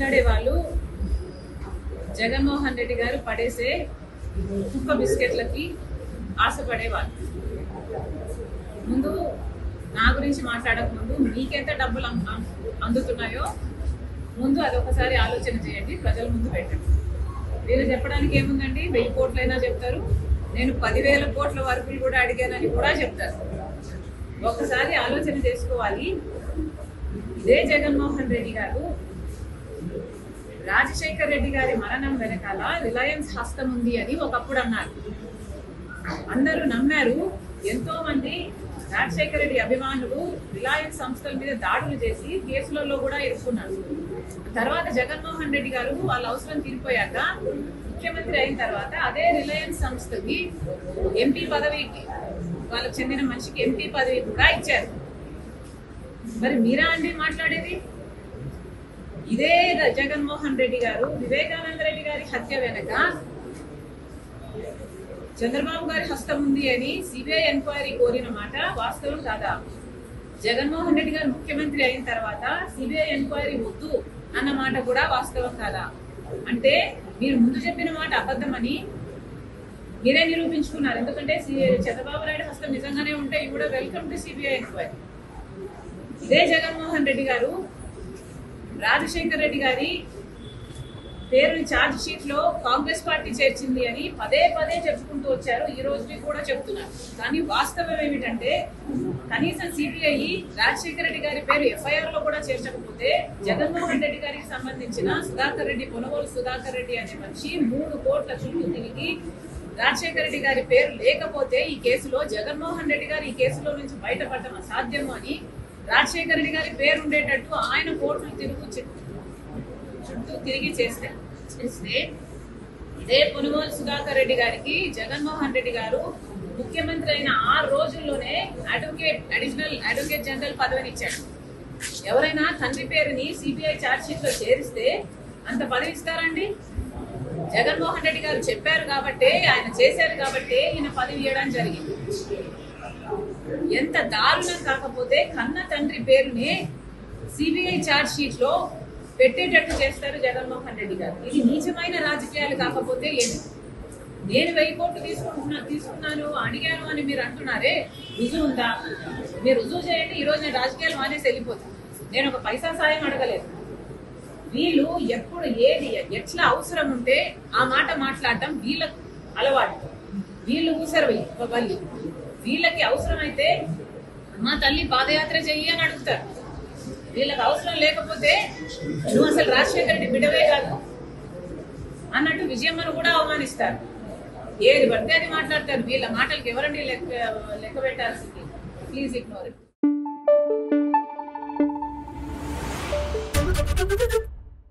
మాట్లాడే వాళ్ళు జగన్మోహన్ రెడ్డి గారు పడేసే కుక్క బిస్కెట్లకి ఆశపడేవాళ్ళు. ముందు నా గురించి మాట్లాడక ముందు మీకెంత డబ్బులు అందుతున్నాయో ముందు అదొకసారి ఆలోచన చేయండి, ప్రజల ముందు పెట్టండి. వీళ్ళు చెప్పడానికి ఏముందండి, 1000 కోట్లైనా చెప్తారు, నేను 10,000 కోట్ల వరకు కూడా అడిగానని కూడా చెప్తారు. ఒకసారి ఆలోచన చేసుకోవాలి. ఇదే జగన్మోహన్ రెడ్డి గారు రాజశేఖర్ రెడ్డి గారి మరణం వెనకాల రిలయన్స్ హస్తం ఉంది అని ఒకప్పుడు అన్నారు. అందరూ నమ్మారు. ఎంతో మంది రాజశేఖర రెడ్డి అభిమానులు రిలయన్స్ సంస్థల మీద దాడులు చేసి కేసులలో కూడా ఇరుక్కున్నారు. తర్వాత జగన్మోహన్ రెడ్డి గారు వాళ్ళ అవసరం తీరిపోయాక ముఖ్యమంత్రి అయిన తర్వాత అదే రిలయన్స్ సంస్థకి ఎంపీ పదవికి వాళ్ళకి చెందిన మనిషికి ఎంపీ పదవి కూడా ఇచ్చారు. మరి మీరా అండి మాట్లాడేది? ఇదే జగన్మోహన్ రెడ్డి గారు వివేకానంద రెడ్డి గారి హత్య వెనక చంద్రబాబు గారి హస్తం ఉంది అని సిబిఐ ఎంక్వైరీ కోరిన మాట వాస్తవం కాదా? జగన్మోహన్ రెడ్డి గారు ముఖ్యమంత్రి అయిన తర్వాత సిబిఐ ఎంక్వైరీ వద్దు అన్న మాట కూడా వాస్తవం కాదా? అంటే మీరు ముందు చెప్పిన మాట అబద్ధమని మీరే నిరూపించుకున్నారు. ఎందుకంటే చంద్రబాబు నాయుడు హస్తం నిజంగానే ఉంటే you would welcome to CBI enquiry. ఇదే జగన్మోహన్ రెడ్డి గారు రాజశేఖర్ రెడ్డి గారి పేరుని ఛార్జ్ షీట్ లో కాంగ్రెస్ పార్టీ చేర్చింది అని పదే పదే చెప్పుకుంటూ వచ్చారు. ఈ రోజు కూడా చెప్తున్నారు. కానీ వాస్తవం ఏమిటంటే కనీసం సిబిఐ రాజశేఖర రెడ్డి గారి పేరు ఎఫ్ఐఆర్ లో కూడా చేర్చకపోతే జగన్మోహన్ రెడ్డి గారికి సంబంధించిన సుధాకర్ రెడ్డి, పొనగోలు సుధాకర్ రెడ్డి అనే మనిషి 3 కోట్ల చుట్టూ తిరిగి రాజశేఖర రెడ్డి గారి పేరు లేకపోతే ఈ కేసులో జగన్మోహన్ రెడ్డి గారు ఈ కేసులో నుంచి బయటపడటం అసాధ్యము అని రాజశేఖర రెడ్డి గారి పేరు ఉండేటట్టు ఆయన కోర్టులు చుట్టూ తిరిగి చేస్తే ఇదే పొనుగోలు సుధాకర్ రెడ్డి గారికి జగన్మోహన్ రెడ్డి గారు ముఖ్యమంత్రి అయిన 6 రోజుల్లోనే అడిషనల్ అడ్వకేట్ జనరల్ పదవిని ఇచ్చాడు. ఎవరైనా తండ్రి పేరుని సిబిఐ ఛార్జ్ షీట్ లో చేరిస్తే అంత పదవి ఇస్తారండి? జగన్మోహన్ రెడ్డి గారు చెప్పారు కాబట్టి, ఆయన చేశారు కాబట్టి ఈయన పదవి ఇవ్వడం జరిగింది. ఎంత దారుణం కాకపోతే కన్న తండ్రి పేరుని సిబిఐ ఛార్జ్ షీట్ లో పెట్టేటట్టు చేస్తారు జగన్మోహన్ రెడ్డి గారు. ఇది నీచమైన రాజకీయాలు కాకపోతే ఏంటి? నేను 1000 కోట్లు తీసుకున్నాను అడిగాను అని మీరు అంటున్నారే, రుజువు ఉందా? మీరు రుజువు చేయండి. ఈ రోజు నేను రాజకీయాలు మానేసి వెళ్ళిపోతాను. నేను ఒక పైసా సాయం అడగలేదు. వీళ్ళు ఎప్పుడు ఏది ఎట్లా అవసరం ఉంటే ఆ మాట మాట్లాడటం వీళ్ళ అలవాటు. వీళ్ళు ఊసరు వల్లి. వీళ్ళకి అవసరమైతే మా తల్లి పాదయాత్ర చెయ్యి అని అడుగుతారు. వీళ్ళకి అవసరం లేకపోతే నువ్వు అసలు రాజశేఖర రెడ్డి బిడ్డవే కాదు అన్నట్టు విజయమ్మను కూడా అవమానిస్తారు. ఏది పడితే అది మాట్లాడతారు. వీళ్ళ మాటలకి ఎవరండి లెక్క పెట్టాల్సింది? Please ignore it.